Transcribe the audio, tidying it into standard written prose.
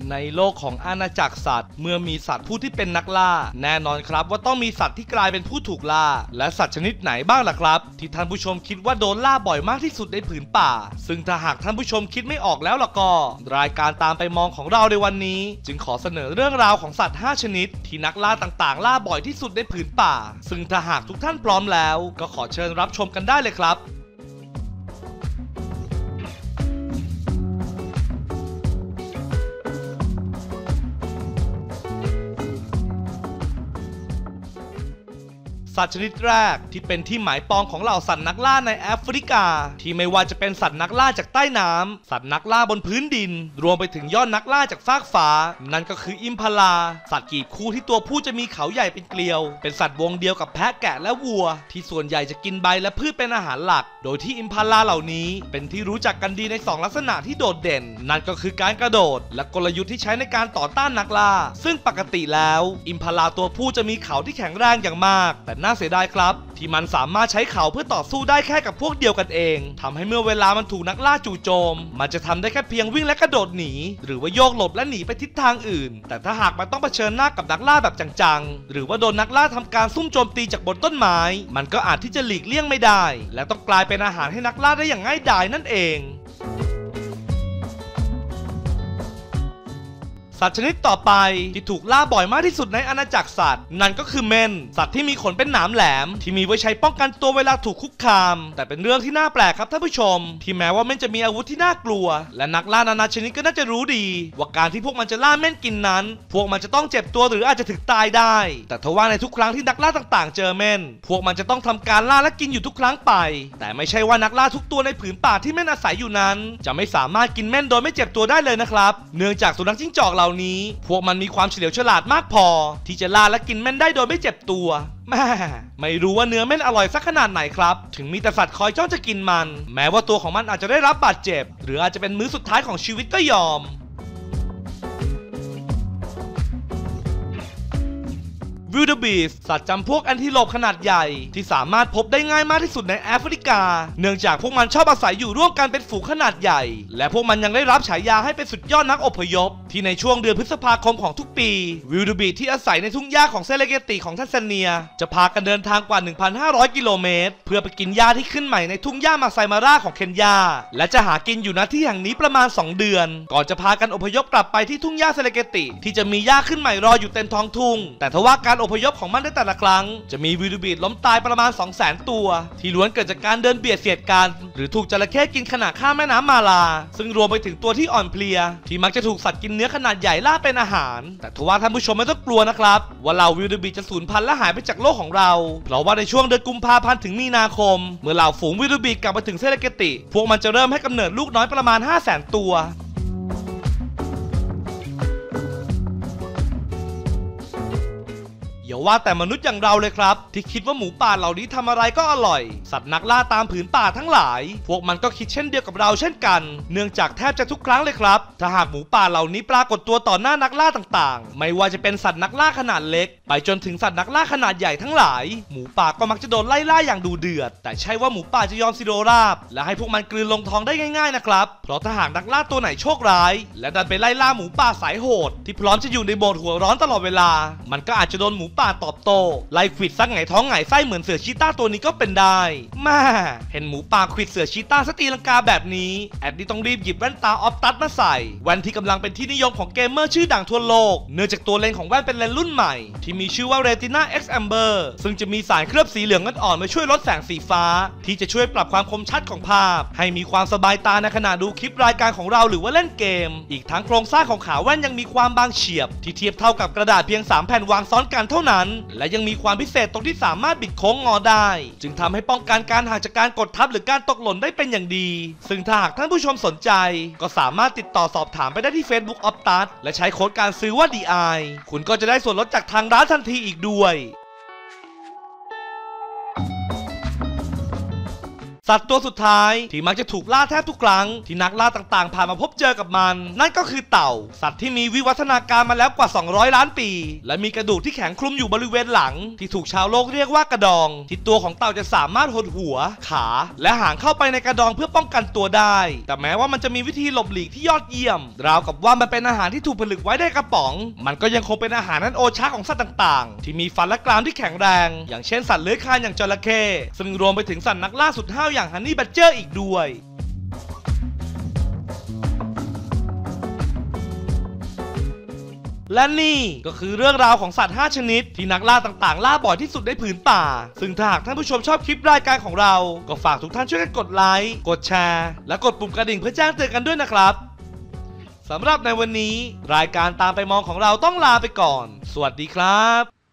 ในโลกของอาณาจักรสัตว์เมื่อมีสัตว์ผู้ที่เป็นนักล่าแน่นอนครับว่าต้องมีสัตว์ที่กลายเป็นผู้ถูกล่าและสัตว์ชนิดไหนบ้างล่ะครับที่ท่านผู้ชมคิดว่าโดนล่าบ่อยมากที่สุดในผืนป่าซึ่งถ้าหากท่านผู้ชมคิดไม่ออกแล้วล่ะก็รายการตามไปมองของเราในวันนี้จึงขอเสนอเรื่องราวของสัตว์5ชนิดที่นักล่าต่างๆล่าบ่อยที่สุดในผืนป่าซึ่งถ้าหากทุกท่านพร้อมแล้วก็ขอเชิญรับชมกันได้เลยครับสัตว์ชนิดแรกที่เป็นที่หมายปองของเหล่าสัตว์นักล่าในแอฟริกาที่ไม่ว่าจะเป็นสัตว์นักล่าจากใต้น้ำสัตว์นักล่าบนพื้นดินรวมไปถึงยอดนักล่าจากฟากฟ้านั่นก็คืออิมพาลาสัตว์กีบคู่ที่ตัวผู้จะมีเขาใหญ่เป็นเกลียวเป็นสัตว์วงเดียวกับแพะแกะและวัวที่ส่วนใหญ่จะกินใบและพืชเป็นอาหารหลักโดยที่อิมพาลาเหล่านี้เป็นที่รู้จักกันดีใน2ลักษณะที่โดดเด่นนั่นก็คือการกระโดดและกลยุทธ์ที่ใช้ในการต่อต้านนักล่าซึ่งปกติแล้วอิมพาลาตัวผู้จะมีเขาที่แข็งแรงอย่างมากแต่น่าเสียดายครับที่มันสามารถใช้เขาเพื่อต่อสู้ได้แค่กับพวกเดียวกันเองทำให้เมื่อเวลามันถูกนักล่าจู่โจมมันจะทำได้แค่เพียงวิ่งและกระโดดหนีหรือว่าโยกหลบและหนีไปทิศทางอื่นแต่ถ้าหากมันต้องเผชิญหน้ากับนักล่าแบบจังๆหรือว่าโดนนักล่าทำการซุ่มโจมตีจากบนต้นไม้มันก็อาจที่จะหลีกเลี่ยงไม่ได้และต้องกลายเป็นอาหารให้นักล่าได้อย่างง่ายดายนั่นเองสัตว์ชนิดต่อไปที่ถูกล่าบ่อยมากที่สุดในอาณาจักรสัตว์นั่นก็คือเม่นสัตว์ที่มีขนเป็นหนามแหลมที่มีไว้ใช้ป้องกันตัวเวลาถูกคุกคามแต่เป็นเรื่องที่น่าแปลกครับท่านผู้ชมที่แม้ว่าเม่นจะมีอาวุธที่น่ากลัวและนักล่านานาชนิดก็น่าจะรู้ดีว่าการที่พวกมันจะล่าเม่นกินนั้นพวกมันจะต้องเจ็บตัวหรืออาจจะถึงตายได้แต่ทว่าในทุกครั้งที่นักล่าต่างๆเจอเม่นพวกมันจะต้องทำการล่าและกินอยู่ทุกครั้งไปแต่ไม่ใช่ว่านักล่าทุกตัวในผืนป่าที่เม่นอาศัยอยู่นั้นจะไม่สามารถกินเม่นโดยไม่เจ็บตัวได้เลยนะครับเนื่องจากสุนัขจิ้งจอกเหล่านี้พวกมันมีความเฉลียวฉลาดมากพอที่จะล่าและกินเม่นได้โดยไม่เจ็บตัวไม่รู้ว่าเนื้อเม่นอร่อยสักขนาดไหนครับถึงมีแต่สัตว์คอยจ้องจะกินมันแม้ว่าตัวของมันอาจจะได้รับบาดเจ็บหรืออาจจะเป็นมื้อสุดท้ายของชีวิตก็ยอมวิลเดอร์บีสต์สัตว์จำพวกแอนทิโลปขนาดใหญ่ที่สามารถพบได้ง่ายมากที่สุดในแอฟริกาเนื่องจากพวกมันชอบอาศัยอยู่ร่วมกันเป็นฝูงขนาดใหญ่และพวกมันยังได้รับฉายาให้เป็นสุดยอดนักอพยพที่ในช่วงเดือนพฤษภาคมของทุกปีวิลเดอร์บีสต์ที่อาศัยในทุ่งหญ้าของเซเลเกติของแทนซาเนียจะพากันเดินทางกว่า 1,500 กิโลเมตรเพื่อไปกินหญ้าที่ขึ้นใหม่ในทุ่งหญ้ามาไซมาร่าของเคนยาและจะหากินอยู่ณที่แห่งนี้ประมาณ2 เดือนก่อนจะพากันอพยพกลับไปที่ทุ่งหญ้าเซเลเกติที่จะมีหญ้าขึ้นใหม่รออยู่เต็มท้องทุ่งแต่ทว่าการอพยพของมันในแต่ละครั้งจะมีวิลเดอร์บีสต์ล้มตายประมาณ 200,000 ตัวที่ล้วนเกิดจากการเดินเบียดเสียดกันหรือถูกจระเข้กินขณะข้ามแม่น้ำมาลาซึ่งรวมไปถึงตัวที่อ่อนเพลียที่มักจะถูกสัตว์กินเนื้อขนาดใหญ่ล่าเป็นอาหารแต่ทว่าท่านผู้ชมไม่ต้องกลัวนะครับว่าเหล่าวิลเดอร์บีสต์จะสูญพันธุ์และหายไปจากโลกของเราเพราะว่าในช่วงเดือนกุมภาพันธ์ถึงมีนาคมเมื่อเหล่าฝูงวิลเดอร์บีสต์กลับมาถึงเซเลเกติพวกมันจะเริ่มให้กำเนิดลูกน้อยประมาณ 500,000 ตัวอย่าว่าแต่มนุษย์อย่างเราเลยครับที่คิดว่าหมูป่าเหล่านี้ทำอะไรก็อร่อยสัตว์นักล่าตามผืนป่าทั้งหลายพวกมันก็คิดเช่นเดียวกับเราเช่นกันเนื่องจากแทบจะทุกครั้งเลยครับถ้าหากหมูป่าเหล่านี้ปรากฏตัวต่อหน้านักล่าต่างๆไม่ว่าจะเป็นสัตว์นักล่าขนาดเล็กไปจนถึงสัตว์นักล่าขนาดใหญ่ทั้งหลายหมูป่าก็มักจะโดนไล่ล่าอย่างดุเดือดแต่ใช่ว่าหมูป่าจะยอมสิโดราบและให้พวกมันกลืนลงท้องได้ง่ายๆนะครับเพราะถ้าหากนักล่าตัวไหนโชคร้ายและดันไปไล่ล่าหมูป่าสายโหดที่พร้อมจะอยู่ในโหมดหัวร้อนตลอดเวลามันก็อาจจะโดนหมูป่าตอบโต้ไล่ขวิดซักไงท้องไงไส้เหมือนเสือชีต้าตัวนี้ก็เป็นได้แม่เห็นหมูป่าขวิดเสือชีต้าสตีลังกาแบบนี้แอดดี้ต้องรีบหยิบแว่นตาออฟตัสมาใส่แว่นที่กำลังเป็นที่นิยมของเกมเมอร์ชื่อดังทั่วโลกเนื่องจากตัวเลนส์ของแว่นเป็นเลนส์รุ่นใหม่ที่มีชื่อว่า Retina X Amber ซึ่งจะมีสารเคลือบสีเหลืองอ่อนๆมาช่วยลดแสงสีฟ้าที่จะช่วยปรับความคมชัดของภาพให้มีความสบายตาในขณะดูคลิปรายการของเราหรือว่าเล่นเกมอีกทั้งโครงสร้างของขาแว่นยังมีความบางเฉียบที่เทียบเท่ากับกระดาษเพียง3 แผ่นวางซ้อนกันเท่านั้นและยังมีความพิเศษตรงที่สามารถบิดโค้งงอได้จึงทำให้ป้องกันการหักจากการกดทับหรือการตกหล่นได้เป็นอย่างดีซึ่งถ้าหากท่านผู้ชมสนใจก็สามารถติดต่อสอบถามไปได้ที่ Facebook Optus และใช้โค้ดการซื้อว่า DI คุณก็จะได้ส่วนลดจากทางร้านทันทีอีกด้วยสัตว์ตัวสุดท้ายที่มักจะถูกล่าแทบทุกครั้งที่นักล่าต่างๆผ่านมาพบเจอกับมันนั่นก็คือเต่าสัตว์ที่มีวิวัฒนาการมาแล้วกว่า200 ล้านปีและมีกระดูกที่แข็งคลุมอยู่บริเวณหลังที่ถูกชาวโลกเรียกว่ากระดองที่ตัวของเต่าจะสามารถหดหัวขาและหางเข้าไปในกระดองเพื่อป้องกันตัวได้แต่แม้ว่ามันจะมีวิธีหลบหลีกที่ยอดเยี่ยมราวกับว่ามันเป็นอาหารที่ถูกผลึกไว้ในกระป๋องมันก็ยังคงเป็นอาหารนั้นโอชะของสัตว์ต่างๆที่มีฟันและกรามที่แข็งแรงอย่างเช่นสัตว์เลื้อยคลานอย่างจระเข้ซึ่งรวมไปถึงสัตว์นักล่าสุดห้าวอย่างฮันนี่แบดเจอร์อีกด้วยและนี่ก็คือเรื่องราวของสัตว์5ชนิดที่นักล่าต่างๆล่าบ่อยที่สุดในผืนป่าซึ่งถ้าหากท่านผู้ชมชอบคลิปรายการของเราก็ฝากทุกท่านช่วยกันกดไลค์กดแชร์และกดปุ่มกระดิ่งเพื่อแจ้งเตือนกันด้วยนะครับสำหรับในวันนี้รายการตามไปมองของเราต้องลาไปก่อนสวัสดีครับ